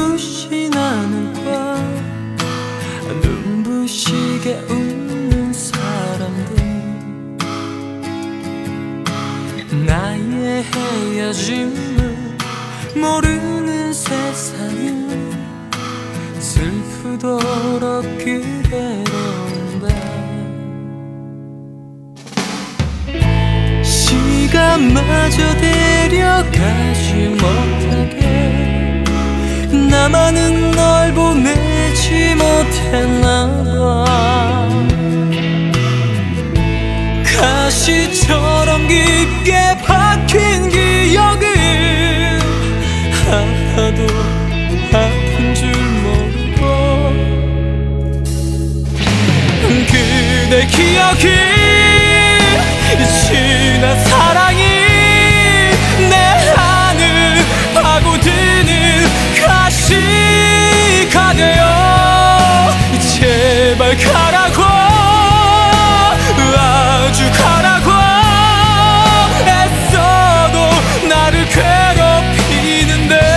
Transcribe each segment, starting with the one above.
눈부신 하늘과 눈부시게 웃는 사람들, 나의 헤어짐을 모르는 세상은 슬프도록 그대로인데, 시간마저 데려가지 못하게 나만은 널 보내지 못했나봐. 가시처럼 깊게 박힌 기억은 하나도 아픈 줄 모르고, 그대 기억이 지난 사랑이 내 안을 파고드는 가시가 되어 제발 가라고, 아주 가라고 애써도 나를 괴롭히는데,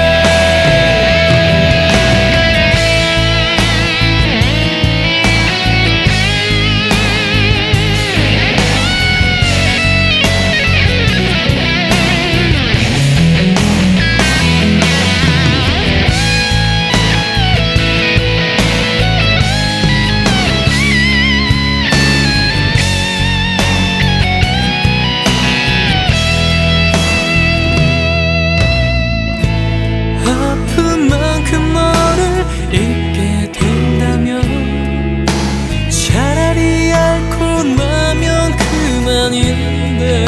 잊게 된다면 차라리 앓고 나면 그만인데,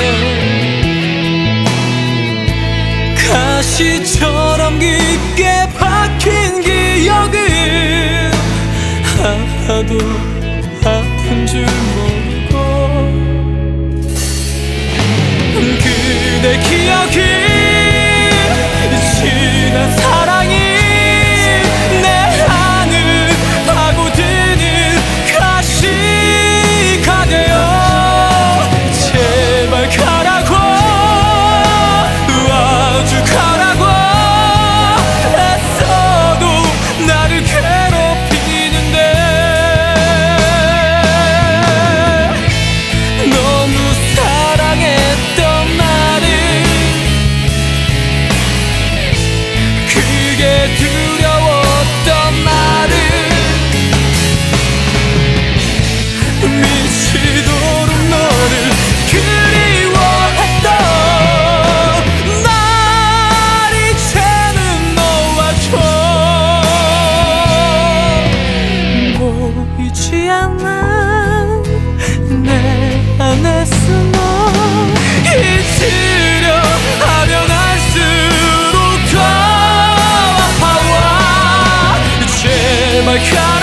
가시처럼 깊게 박힌 기억은 하나도 아픈 줄 모르고, 그대 기억이 지난 사랑이 두려웠던 나를 미치도록 너를 그리워했던 날 이제는 놓아줘. 보이지 않아 내 안에서 너 잊으려 하면 할수록 더 제발 가.